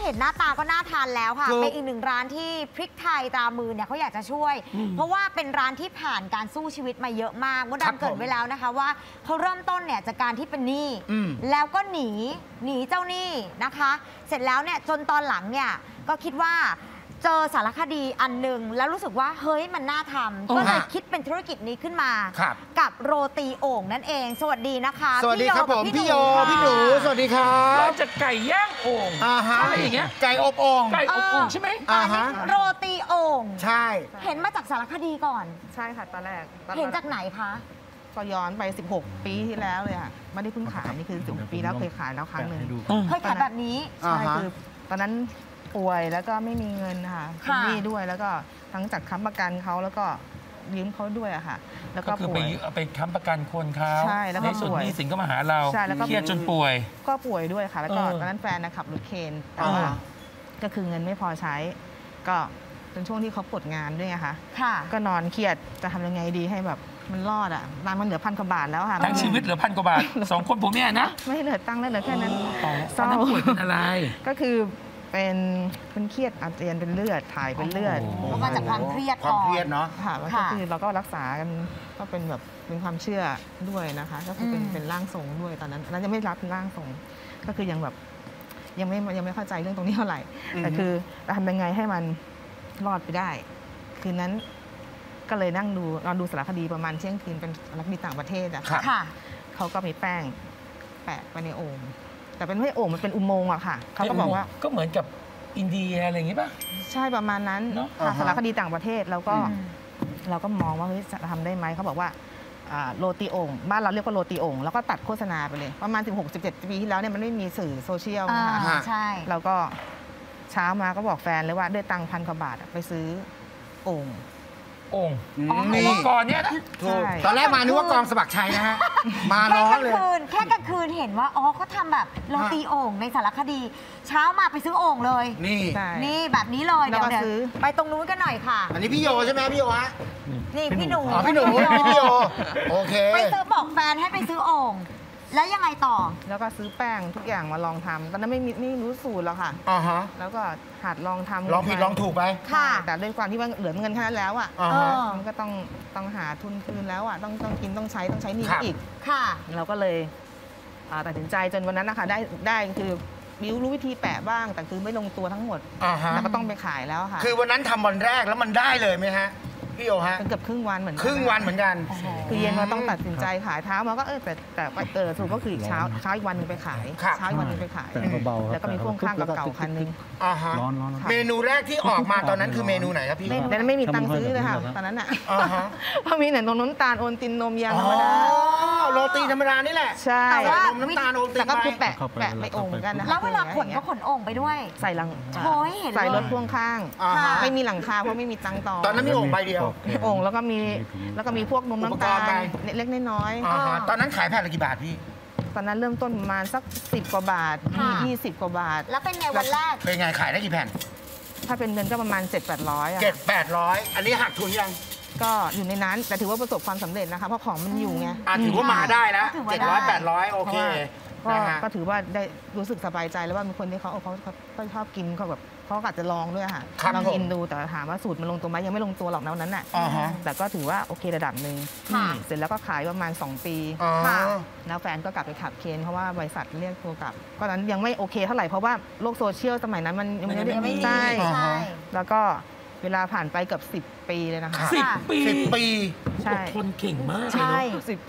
ห็นหน้าตาก็น่าทานแล้วค่ะเป็นอีกหนึ่งร้านที่พริกไทยตรามือเนี่ยเขาอยากจะช่วยเพราะว่าเป็นร้านที่ผ่านการสู้ชีวิตมาเยอะมากมดดำเกิดไว้แล้วนะคะว่าเขาเริ่มต้นเนี่ยจากการที่เป็นหนี้แล้วก็หนีเจ้าหนี้นะคะเสร็จแล้วเนี่ยจนตอนหลังเนี่ยก็คิดว่าเจอสารคดีอันหนึ่งแล้วรู้สึกว่าเฮ้ยมันน่าทำก็เลยคิดเป็นธุรกิจนี้ขึ้นมากับโรตีโอ่งนั่นเองสวัสดีนะคะสวัสดีครับผมพี่โยพี่หนูสวัสดีครับเราจะไก่ย่างโอ่งอะไรอย่างเงี้ยไก่อบโอ่งใช่ไหมโรตีโอ่งใช่เห็นมาจากสารคดีก่อนใช่ค่ะตอนแรกเห็นจากไหนคะก็ย้อนไป16 ปีที่แล้วเลยค่ะไม่ได้เพิ่งขายนี่คือ16 ปีแล้วเคยขายแล้วครั้งหนึ่งเคยขายแบบนี้ใช่คือตอนนั้นป่วยแล้วก็ไม่มีเงินค่ะเป็นหนี้ด้วยแล้วก็ทั้งจากค้ำประกันเขาแล้วก็ยืมเขาด้วยอะค่ะแล้วก็ป่วยไปค้ำประกันคนเขาใช่แล้วก็ป่วยหนี้สินก็มาหาเราเครียดจนป่วยก็ป่วยด้วยค่ะแล้วก็ตอนนั้นแฟนขับรถเคนแต่ว่าก็คือเงินไม่พอใช้ก็เป็นช่วงที่เขาปลดงานด้วยค่ะก็นอนเครียดจะทำยังไงดีให้แบบมันรอดอ่ะร้านมันเหลือ1,000 กว่าบาทแล้วค่ะทั้งชีวิตเหลือ1,000 กว่าบาท2 คนผมเนี่ยนะไม่เหลือตังค์แล้วเหลือแค่นั้นตอนนั้นป่วยเป็นอะไรก็คือเป็นเครียดอาเจียนเป็นเลือดถ่ายเป็นเลือดมาจากความเครียดเนาะค่ะก็คือเราก็รักษากันก็เป็นแบบเป็นความเชื่อด้วยนะคะก็คือเป็นร่างทรงด้วยตอนนั้นยังไม่รับเป็นร่างทรงก็คือยังแบบยังไม่เข้าใจเรื่องตรงนี้เท่าไหร่แต่คือเราทำยังไงให้มันรอดไปได้คืนนั้นก็เลยนั่งดูสารคดีประมาณเที่ยงคืนเป็นสารคดีต่างประเทศอะค่ะเขาก็มีแป้งแปะไปในโอ่งแต่เป็นไม่โอ่งมันเป็นอุโมงค์อะค่ะเขาก็บอกว่าก็เหมือนกับอินเดียอะไรอย่างงี้ป่ะใช่ประมาณนั้นสารคดีต่างประเทศแล้วก็เราก็มองว่าเฮ้ยจะทำได้ไหมเขาบอกว่าโรตีโอ่งบ้านเราเรียกว่าโรตีโอ่งแล้วก็ตัดโฆษณาไปเลยประมาณ16-17 ปีที่แล้วเนี่ยมันไม่มีสื่อโซเชียลนะคะใช่เราก็เช้ามาก็บอกแฟนเลยว่าด้วยตังค์1,000 กว่าบาทไปซื้อโอ่งนี่ก่อนเนี้ยนะตอนแรกมานึกว่ากองสมัครชัยนะฮะมาล้อเลยแค่กลางคืนเห็นว่าอ๋อเขาทำแบบโรตีโอ่งในสารคดีเช้ามาไปซื้อโอ่งเลยนี่แบบนี้เลยเดี๋ยวไปตรงนู้นกันหน่อยค่ะอันนี้พี่โยใช่ไหมพี่โยฮะนี่พี่หนูพี่โยโอเคไปซื้อบอกแฟนให้ไปซื้อโอ่งแล้วยังไงต่อแล้วก็ซื้อแป้งทุกอย่างมาลองทำตอนนั้นไม่รู้สูตรหรอกค่ะแล้วก็หัดลองทำลองผิดลองถูกไปแต่ด้วยความที่ว่าเหลือเงินแค่นั้นแล้วอ่ะมันก็ต้องหาทุนคืนแล้วอ่ะต้องกินต้องใช้หนี้อีกค่ะเราก็เลยตัดสินใจจนวันนั้นนะคะได้คือรู้วิธีแปะบ้างแต่คือไม่ลงตัวทั้งหมดแล้วก็ต้องไปขายแล้วค่ะคือวันนั้นทำวันแรกแล้วมันได้เลยไหมฮะพี่โยฮะเกือบครึ่งวันเหมือนกันครึ่งวันเหมือนกันคือเย็นมาต้องตัดสินใจขายเท้ามาก็แต่สรุปก็คือเช้าอีกวันนึงไปขายเช้าอีกวันนึงไปขายแล้วก็มีพ่วงข้างเก่าคันนึงเมนูแรกที่ออกมาตอนนั้นคือเมนูไหนครับพี่แต่นั้นไม่มีตังค์ซื้อเลยค่ะตอนนั้นอ่ะเพราะมีแต่นมน้ำตาลโอนตินนมยางธรรมดาโรตีธรรมดานี่แหละใช่แต่ว่านมน้ำตาลโอนตินแต่ก็คือแปะไปโอ่งเหมือนกันนะแล้วเวลาขนก็ขนโอ่งไปด้วยใส่หลังใส่รถพ่วงข้างไม่มีหลังคาเพราะไม่มีตังค์ต่อตอนนั้นมีโอ่งใบเดียวโอ่งแล้วก็มีพวกนมน้ำตาลเล็กน้อยตอนนั้นขายแผ่นละกี่บาทพี่ตอนนั้นเริ่มต้นประมาณสัก10 กว่าบาท20 กว่าบาทแล้วเป็นไงวันแรกเป็นไงขายได้กี่แผ่นถ้าเป็นเงินก็ประมาณ700-800 700-800อันนี้หักทุนยังก็อยู่ในนั้นแต่ถือว่าประสบความสำเร็จนะคะเพราะของมันอยู่ไงถือว่ามาได้แล้ว700-800โอเคก็ถือว่าได้รู้สึกสบายใจแล้วว่ามีคนที่เขาชอบกินเขาแบบเขาอาจจะลองด้วยค่ะลองกินดูแต่ถามว่าสูตรมันลงตัวไหมยังไม่ลงตัวหรอกนั้นน่ะแต่ก็ถือว่าโอเคระดับหนึ่งเสร็จแล้วก็ขายประมาณ2 ปีแล้วแฟนก็กลับไปขับเคนเพราะว่าบริษัทเรียกตัวกลับก็นั้นยังไม่โอเคเท่าไหร่เพราะว่าโลกโซเชียลสมัยนั้นมันยังไม่ใช่แล้วก็เวลาผ่านไปเกือบ10 ปีเลยนะคะ 10 ปีใช่คนเก่งมากใช่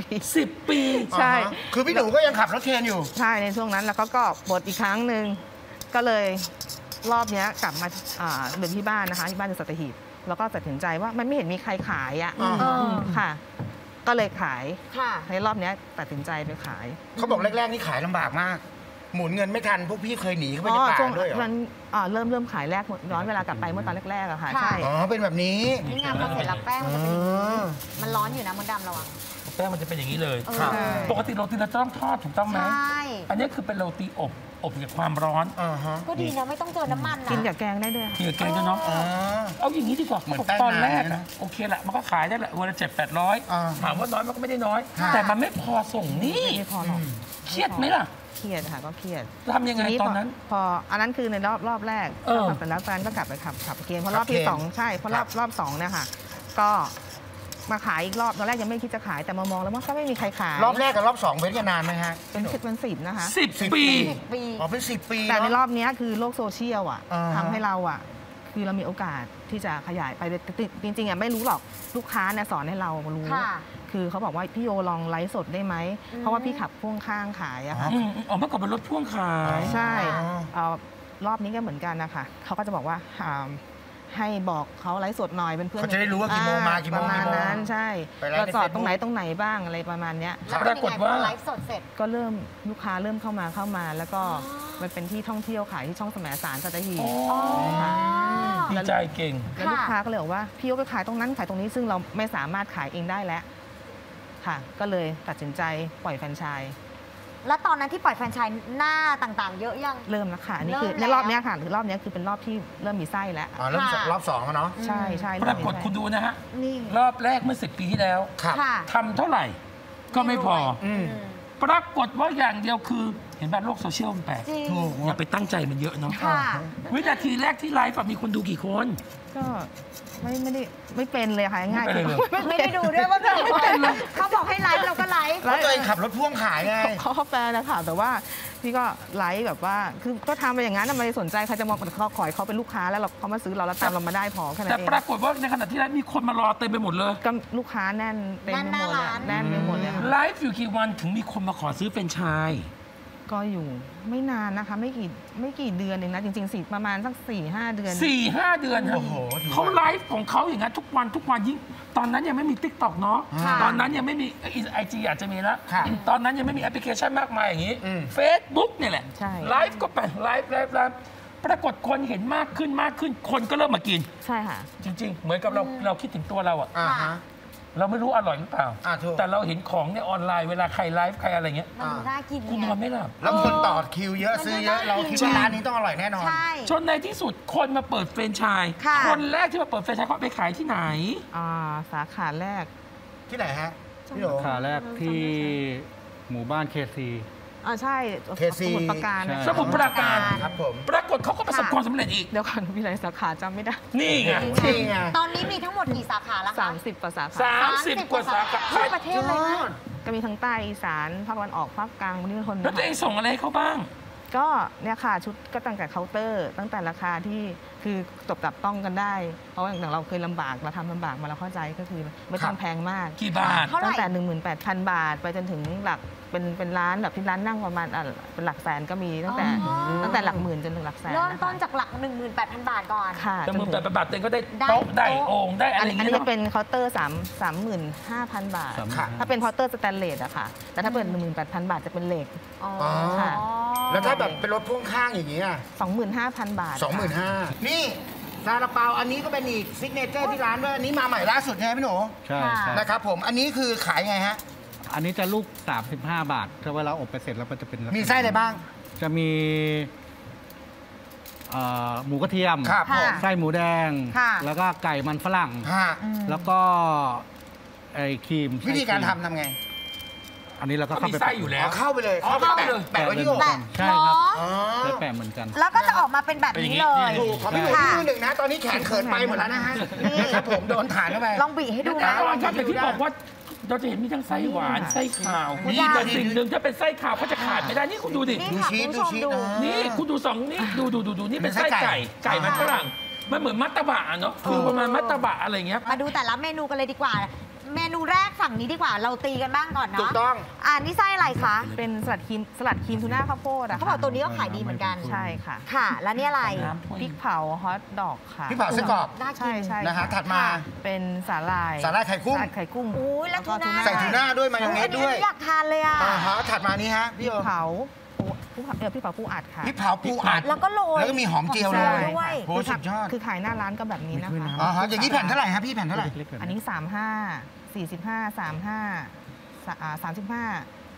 10 ปีใช่คือพี่หนูก็ยังขับรถเคนอยู่ใช่ในช่วงนั้นแล้วก็บดอีกครั้งหนึ่งก็เลยรอบนี้กลับมาเดินที่บ้านนะคะที่บ้านอยู่สัตหีบแล้วก็ตัดสินใจว่ามันไม่เห็นมีใครขายอ่ะค่ะก็เลยขายในรอบนี้ตัดสินใจไปขายเขาบอกแรกๆนี่ขายลำบากมากหมุนเงินไม่ทันพวกพี่เคยหนีเข้าไปในป่าด้วยเหรอเริ่มขายแรกย้อนเวลากลับไปเมื่อตอนแรกๆอะค่ะใช่เป็นแบบนี้นี่ไงพอเสร็จแล้วแป้งมันจะเป็นมันร้อนอยู่นะมดดำระวังแป้งมันจะเป็นอย่างนี้เลยปกติโรตีเราต้องทอดถูกต้องไหมใช่อันนี้คือเป็นโรตีอบจากความร้อนก็ดีนะไม่ต้องเจอน้ำมันนะกินกับแกงได้ด้วยกินกับแกงด้วยเนาะเอาอย่างนี้ดีกว่าตอนแรกนะโอเคแหละมันก็ขายได้แหละวันละ700-800ถามว่าน้อยมันก็ไม่ได้น้อยแต่มันไม่พอส่งนี่ไม่พอหรอกเครียดไหมล่ะเครียดค่ะก็เครียดทำยังไงตอนนั้นพออันนั้นคือในรอบแรกแต่แล้วแฟนก็กลับไปขับเกมเพราะรอบที่2ใช่เพราะรอบ2เนี่ยค่ะก็มาขายอีกรอบตอนแรกยังไม่คิดจะขายแต่มามองแล้วว่าก็ไม่มีใครขายรอบแรกกับรอบ2เว้นกันนานไหมฮะเป็น10นะคะ 10 ปีอ๋อเป็น10 ปีแต่ในรอบนี้คือโลกโซเชียลทำให้เราคือเรามีโอกาสที่จะขยายไปจริงๆไม่รู้หรอกลูกค้าเนี่ยสอนให้เรารู้คือเขาบอกว่าพี่โยลองไลฟ์สดได้ไหมเพราะว่าพี่ขับพ่วงข้างขายอะค่ะอ๋อเมื่อก่อนเป็นรถพ่วงขายใช่รอบนี้ก็เหมือนกันนะคะเขาก็จะบอกว่าให้บอกเขาไลฟ์สดหน่อยเป็นเพื่อนเขาจะได้รู้ว่ากี่โมงมากี่โมงประมาณนั้นใช่เราจอดตรงไหนบ้างอะไรประมาณนี้ปรากฏว่าไลฟ์สดเสร็จก็เริ่มลูกค้าเริ่มเข้ามาแล้วก็มันเป็นที่ท่องเที่ยวขายที่ช่องแสมสารสัตหีบดีใจเก่งแล้วลูกค้าก็เลยบอกว่าพี่โยไปขายตรงนั้นขายตรงนี้ซึ่งเราไม่สามารถขายเองได้แล้วค่ะก็เลยตัดสินใจปล่อยแฟรนไชส์แล้วตอนนั้นที่ปล่อยแฟรนไชส์หน้าต่างๆเยอะยังเริ่มแล้วค่ะนี่คือในรอบนี้ค่ะหรือรอบนี้คือเป็นรอบที่เริ่มมีไส้แล้วเริ่มรอบ2แล้วเนาะใช่ใช่ปรากฏคุณดูนะฮะรอบแรกเมื่อ10 ปีที่แล้วทำเท่าไหร่ก็ไม่พอปรากฏว่าอย่างเดียวคือเห็นแบบโลกโซเชียลมันแปลกอย่าไปตั้งใจมันเยอะเนาะวินาทีแรกที่ไลฟ์มีคนดูกี่คนก็ไม่เป็นเลยค่ะง่ายไม่ได้ดูด้วยว่าเขาบอกให้ไลฟ์เราก็ไลฟ์แล้วตัวเองขับรถพ่วงขายไงเขาแปลนะคะแต่ว่าพี่ก็ไลฟ์แบบว่าคือก็ทำไปอย่างนั้นไม่ได้สนใจใครจะมองเขาขอยเขาเป็นลูกค้าแล้วเขามาซื้อเราแล้วตามเรามาได้พอแค่นั้นเองแต่ปรากฏว่าในขณะที่ไลฟ์มีคนมารอเต็มไปหมดเลยก็ลูกค้าแน่นเต็มไปหมดเลยแน่นไปหมดเลยไลฟ์อยู่กี่วันถึงมีคนมาขอซื้อแฟรนไชส์ก็อยู่ไม่นานนะคะไม่กี่เดือนเองนะจริงๆประมาณสัก 4-5 เดือน 4-5 เดือนเขาไลฟ์ของเขาอย่างนั้นทุกวันยิ่งตอนนั้นยังไม่มี TikTok เนาะตอนนั้นยังไม่มี IG อาจจะมีแล้วตอนนั้นยังไม่มีแอปพลิเคชันมากมายอย่างนี้ Facebook เนี่ยแหละไลฟ์ก็ไปไลฟ์ปรากฏคนเห็นมากขึ้นคนก็เริ่มมากินใช่ค่ะจริงๆเหมือนกับเราคิดถึงตัวเราอะเราไม่รู้อร่อยหรือเปล่าแต่เราเห็นของในออนไลน์เวลาใครไลฟ์ใครอะไรเงี้ยมันน่ากินคุณนอนไม่หลับแล้วคนต่อคิวเยอะซื้อเยอะเราคิดว่าร้านนี้ต้องอร่อยแน่นอนจนในที่สุดคนมาเปิดแฟรนไชส์คนแรกที่มาเปิดแฟรนไชส์เขาไปขายที่ไหนสาขาแรกที่ไหนฮะสาขาแรกที่หมู่บ้านเคซีใช่สมุทรปราการครับผมปรากฏเขาก็ประสบความสำเร็จอีกเดี๋ยวก่อนมีหลายสาขาจำไม่ได้นี่ไงตอนนี้มีทั้งหมดกี่สาขาแล้วคะ 30 กว่าสาขา 30 กว่าสาขาทั่วประเทศเลยนะก็มีทั้งใต้อีสานภาคตะวันออกภาคกลางวันนี้คนแล้วตัวเองส่งอะไรเขาบ้างก็เนี่ยค่ะชุดก็ตั้งแต่เคาน์เตอร์ตั้งแต่ราคาที่คือจับต้องกันได้เพราะอย่างเราเคยลำบากเราทำลำบากมาเราเข้าใจก็คือไม่ต้องแพงมากกี่บาทตั้งแต่ 18,000 บาทไปจนถึงหลักเป็นร้านแบบที่ร้านนั่งประมาณเป็นหลักแสนก็มีตั้งแต่หลักหมื่นจนถึงหลักแสนเริ่มต้นจากหลัก 18,000 บาทก่อนค่ะจนถึง18,000 บาทเต็มก็ได้โต๊ะได้โอ่งได้อะไรอย่างเงี้ยอันนี้จะเป็นเคาน์เตอร์35,000 บาทถ้าเป็นเคาน์เตอร์สแตนเลสอะค่ะแต่ถ้าเป็น 18,000 บาทจะเป็นเหล็กค่ะแล้วถ้าแบบเป็นรถพ่วงข้างอย่างเงี้ย 25,000 บาท 25,000นี่ซาลาเปาอันนี้ก็เป็นอีกซิกเนเจอร์ที่ร้านด้วยอันนี้มาใหม่ล่าสุดใช่ไหมพี่หนูใช่นะครับผมอันนี้คือขายไงฮะอันนี้จะลูก35 บาทถ้าเวลาอบไปเสร็จแล้วมันจะเป็นมีไส้อะไรบ้างจะมีหมูกระเทียมไส้หมูแดงแล้วก็ไก่มันฝรั่งแล้วก็ไอ้ครีมวิธีการทำไงอันนี้เราก็เข้าไปไส้อยู่แล้วเข้าไปเลยแปะไว้ที่อกใช่ครับได้แปะเหมือนกันแล้วก็จะออกมาเป็นแบบนี้เลยขอพี่ดูหนึ่งนะตอนนี้แขนเขินไปหมดแล้วนะฮะนี่ครับผมโดนฐานเข้าไปลองบีให้ดูนะอย่างที่บอกว่าเราจะเห็นมีทั้งไส้หวานไส้ขาวนี่แต่สิ่งหนึ่งถ้าเป็นไส้ขาวเขาจะขาดไม่ได้นี่คุณดูดิดูชีสนี่คุณดู2นี่ดูนี่เป็นไส้ไก่มันฝรั่งมันเหมือนมัตตบะเนาะคือประมาณมัตตบะอะไรเงี้ยมาดูแต่ละเมนูกันเลยดีกว่าเมนูแรกฝั่งนี้ดีกว่าเราตีกันบ้างก่อนเนาะถูกต้องนี่ไส้อะไรคะเป็นสลัดครีมทูน่าข้าวโพดเขาบอกตัวนี้ก็ขายดีเหมือนกันใช่ค่ะค่ะแล้วนี่อะไรพริกเผาฮอทดอกค่ะพริกเผาไส้กรอกใช่นะฮะถัดมาเป็นสาหร่ายไข่กุ้งอุ้ยแล้วทูน่าใส่ทูน่าด้วยมายองเนสด้วยอยากทานเลยอ่ะถัดมานี้ฮะพี่เผาพี่เผาปูอัดค่ะพี่เผาปูอัดแล้วก็โรยแล้วก็มีหอมเจียวเลยโอ้สุดยอดคือขายหน้าร้านก็แบบนี้นะคะอย่างนี้แผ่นเท่าไหร่ฮะพี่แผ่นเท่าไหร่อันนี้35 45 35 35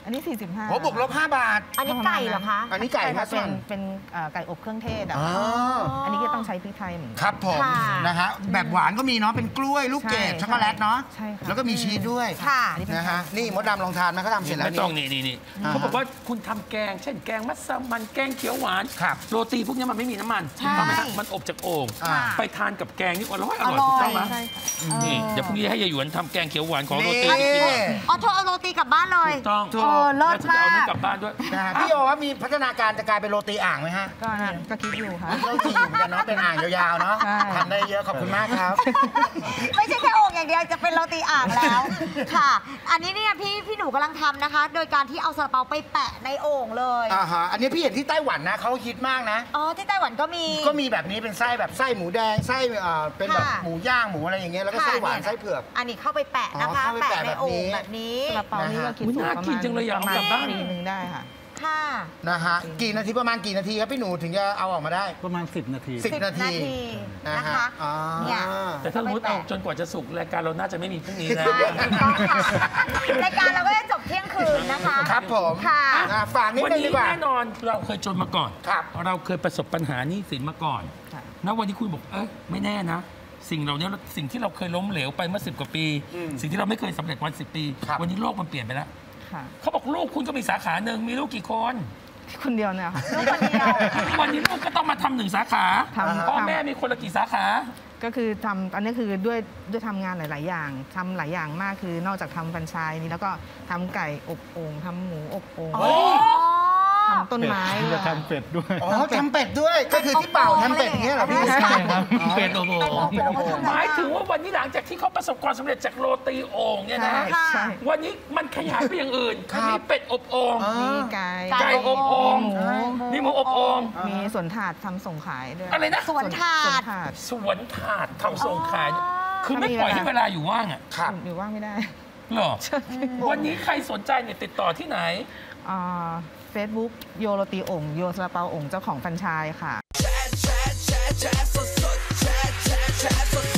อันนี้ 45 โอ้บวกลบ5 บาทอันนี้ไก่เหรอคะอันนี้ไก่ใช่ครัค่ะบเป็นไก่อบเครื่องเทศอะอ๋ออันนี้ก็ต้องใช้พริกไทยเหมือนกันครับผมค่ะนะฮะแบบหวานก็มีเนาะเป็นกล้วยลูกเกดใช่ช็อกโกแลตเนาะใช่ค่ะแล้วก็มีชีสด้วยค่ะอันนี้เป็นนะฮะนี่มดดำลองทานไหมเขาทำเสร็จแล้วไม่ต้องนี่เขาบอกว่าคุณทำแกงเช่นแกงมัสมั่นแกงเขียวหวานครับโรตีพวกนี้มันไม่มีน้ำมันใช่ถูกต้องไหมฮะมันอบจากโอ่งอ่าไปทานกับแกงนี่อร่อยถูกต้องไหมใช่ค่ะนี่เดี๋ยวพรุ่งนี้ให้ยายหยวนทำแกงเขียวหวานของโรตีนี่ให้กินหน่อยอ๋อเธอเอาโรตีกลับบ้านเลยถูกต้องเลิศแล้วฉันจะเอามานี่กกลับบ้านด้วยนะฮะพี่โอว่ามีพัฒนาการจะกลายเป็นโรตีอ่างไหมฮะก็คิดอยู่ค่ะโรตีอยู่เหมือนกันเนาะเป็นอ่างยาวๆเนาะใช่ทำได้เยอะขอบคุณมากครับไม่ใช่แค่โอ่งอย่างเดียวจะเป็นโรตีอ่างแล้วค่ะ อันนี้เนี่ยพี่หนูกำลังทำนะคะ โดยการที่เอาซาลาเปาไปแปะในโอ่งเลยอ่าฮะอันนี้พี่เห็นที่ไต้หวันนะเขาฮิตมากนะอ๋อที่ไต้หวันก็มีก็มีแบบนี้เป็นไส้แบบไส้หมูแดงไส้เป็นแบบค่ะหมูย่างหมูอะไรอย่างเงี้ยแล้วก็ไส้หวานค่ะไส้เผือกอันนี้เข้าไปแปะนะคะอ๋อเข้าไปแปะในโอ่งแบแบบ บนี้นี้ซาลาเปานี่ก็คิดอุ๊ยสูตรน่าประกิมาน ณจังเลยอยากเอากลับบ้านปีนึงได้ค่ะค่ะนะฮะกี่นาทีประมาณกี่นาทีครับพี่หนูถึงจะเอาออกมาได้ประมาณ 10 นาที 10 นาทีนะนะคะ ฮะอ๋อเนี่ยแต่ถ้ามุดเอาจนกว่าจะสุกรายการเราน่าจะไม่มีพรุ่งนี้นะใช่ถูกต้องค่ะรายการเราก็จะจบเที่ยงคืนนะคะครับผมค่ะฝากนิดวันนึงนี้ดีกว่าแน่นอนเราเคยจนมาก่อนครับเราเคยประสบปัญหาหนี้สินมาก่อนค่ะนะวันนี้คุณบอกไม่แน่นะ สิ่งเหล่านี้สิ่งที่เราเคยล้มเหลวไปเมื่อ10 กว่าปี สิ่งที่เราไม่เคยสำเร็จวัน10 ปีครับวันนี้โลกมันเปลี่ยนไปแล้วค่ะเขาบอกลูกคุณก็มีสาขาหนึ่งมีลูกกี่คนคนเดียวเนี่ยค่ะลูกคนเดียววันนี้ลูกก็ต้องมาทำหนึ่งสาขาทำพ่อแม่มีคนละกี่สาขาก็คือทำอันนี้คือด้วยทำงานหลาย ๆ อย่างทำหลายอย่างมากคือนอกจากทำแฟรนไชส์นี้แล้วก็ทำไก่อบโอ่งทำหมูอบโอ่งโอ้ทำต้นไม้เป็ดจะทำเป็ดด้วยอ๋อทำเป็ดด้วยก็คือที่เป่าทำเป็ดอย่างเงี้ยเหรอพี่ใช่ครับ เป็ดโอ้โหหมายถึงว่าวันนี้หลังจากที่เขาประสบความสำเร็จจากโรตีโอ่งเนี่ยนะใช่วันนี้มันขยายไปอย่างอื่นครับมีเป็ดอบโอ่งมีไก่ไก่อบโอ่งหมูมีหมูอบโอ่งมีสวนถาดทำส่งขายด้วยอะไรนะสวนถาสวนดถาดสวนถาดทำส่งขายอ๋อคือไม่ปล่อยให้เวลาอยู่ว่างอ่ะครับอยู่ว่างไม่ได้เหรอวันนี้ใครสนใจเนี่ยติดต่อที่ไหนเฟซบุ๊กโยโรตีโอ่งโยซาลาเปาโอ่งเจ้าของแฟรนไชส์ค่ะ